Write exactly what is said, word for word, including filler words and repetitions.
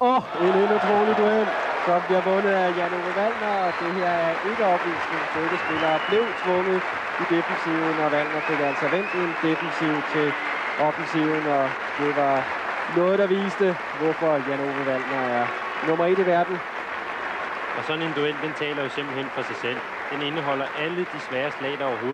Og en helt utrolig duel, som bliver vundet af Jan Ove Waldner, og det her er ikke opvisning. Begge spillere blev tvunget i defensiven, og Waldner fik altså vendt en defensiv til offensiven, og det var noget, der viste, hvorfor Jan Ove Waldner er nummer et i verden. Og sådan en duel, den taler jo simpelthen for sig selv. Den indeholder alle de svære slag, der overhovedet